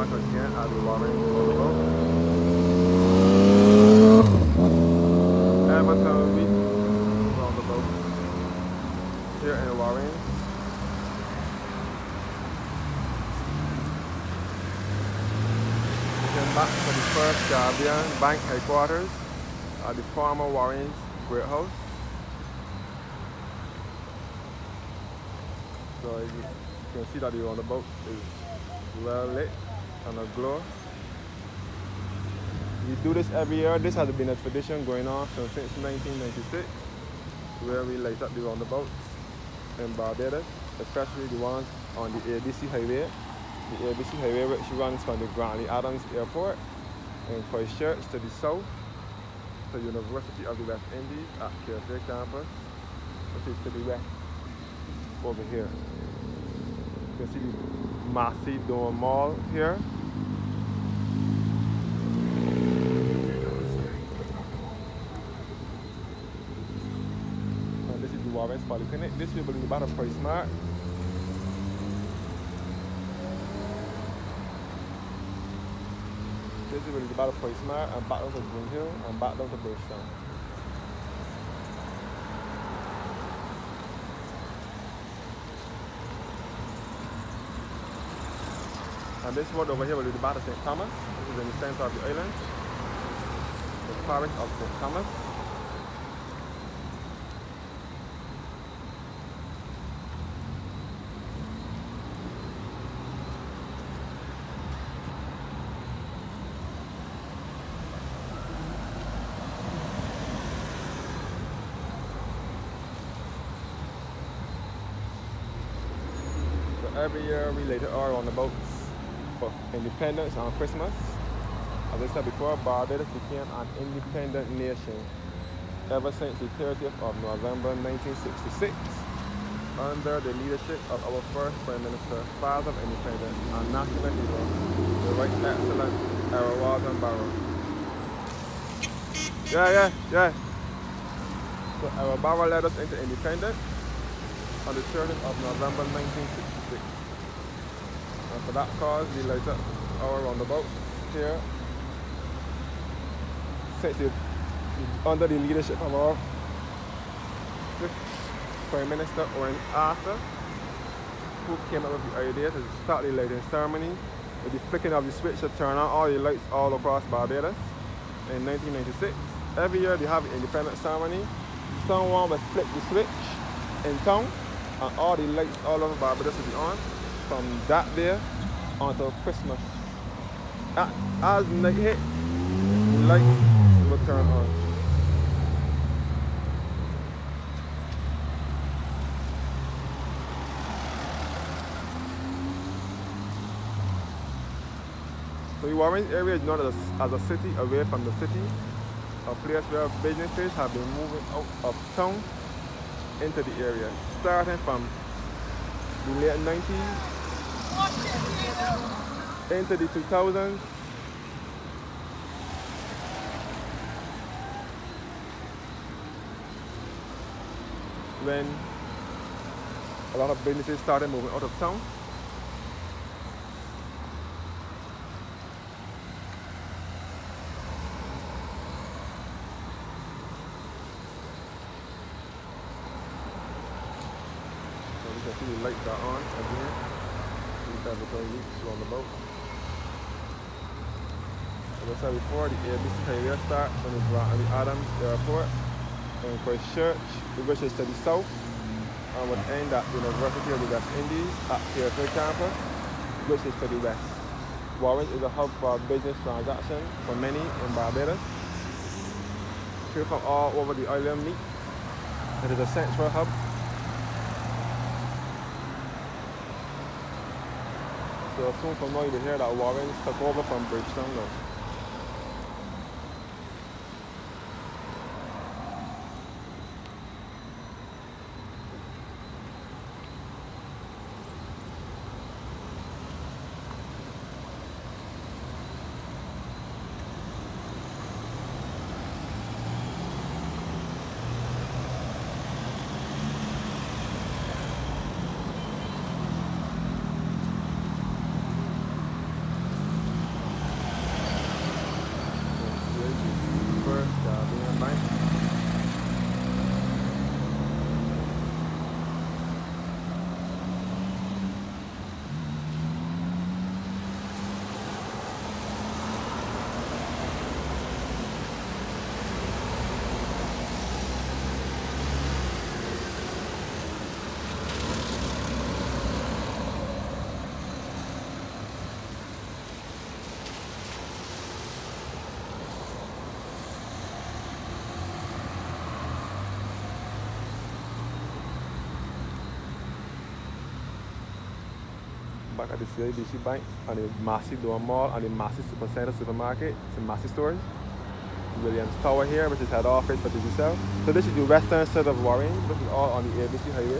once again at the Warren Boulevard. Everton Week roundabout here in Warren. Then back to the First Caribbean Bank headquarters at the former Warren's Great House. So you can see that the roundabout is well lit and aglow. We do this every year. This has been a tradition going on since 1996, where we light up the roundabouts in Barbados, especially the ones on the ABC Highway. The ABC Highway, which runs from the Grantley Adams Airport in Christchurch to the south, to the University of the West Indies at KFA campus, which is to the west over here. You can see the massive dome mall here. And this is the Warren's Polyclinic. This will be about a price mark. This is really about a price mark and back down to Green Hill and back down to Bridgetown. And this road over here will be the Battle of St. Thomas. This is in the center of the island. The parish of St. Thomas. So every year we light it all on the boats for independence on Christmas. As I said before, Barbados became an independent nation ever since the 30th of November 1966 under the leadership of our first Prime Minister, father of independence and national hero, the Right Excellent Walton Barrow. Yeah. So our Barrow led us into independence on the 30th of November 1966. And for that cause, we light up our roundabout here under the leadership of our Prime Minister Owen Arthur, who came up with the idea to start the lighting ceremony with the flicking of the switch to turn on all the lights all across Barbados in 1996. Every year they have an independence ceremony. Someone will flip the switch in town and all the lights all over Barbados will be on from that day until Christmas. As night hit, the lights will turn on. So the Warren area is known as a city away from the city, a place where businesses have been moving out of town into the area, starting from the late 90s into the 2000s. When a lot of businesses started moving out of town. So you can see the lights are on again. These are the leaks on the boat. As I said before, the ABC Highway starts from the Adams Airport in Christchurch, which is to the south, and would end at the University of the West Indies at KFA campus, which is to the west. Warren is a hub for business transactions for many in Barbados. People from all over the island meet. It is a central hub. So soon from now you will hear that Warren took over from Bridgetown now. back at the CIBC Bank and the Massey Door Mall and the Massey Supercenter Supermarket. It's a Massey stores. Williams Tower here, which is head office for Digicel. So this is the western side of Warren. This is all on the ABC highway.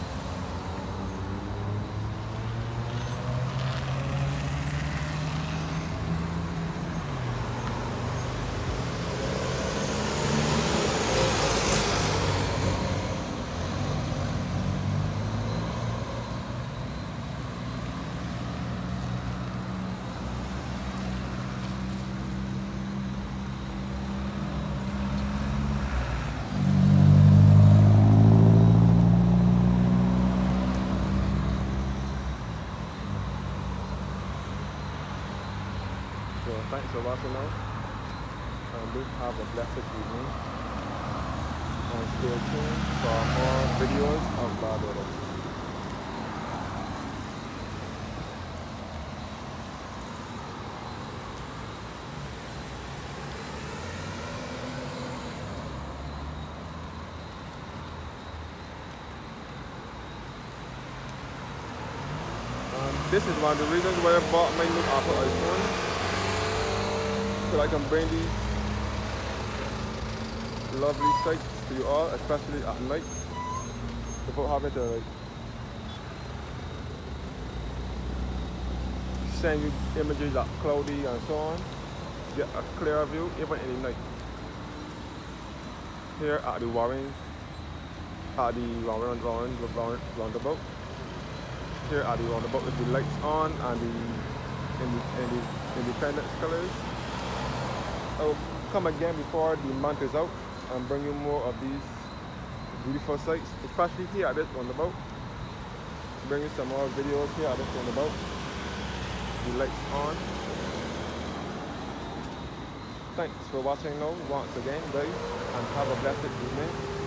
So thanks for watching now, and do have a blessed evening, and stay tuned for more videos of Barbados. This is one of the reasons why I bought my new Apple iPhone. So I can bring these lovely sights to you all, especially at night, without having to like send you images that cloudy and so on. Get a clear view even in the night. Here at the Warren roundabout. Here at the roundabout with the lights on and the Independence colors. I'll come again before the month is out and bring you more of these beautiful sights, especially here at this roundabout. Bring you some more videos here at this roundabout. The lights on. Thanks for watching now once again, guys, and have a blessed evening.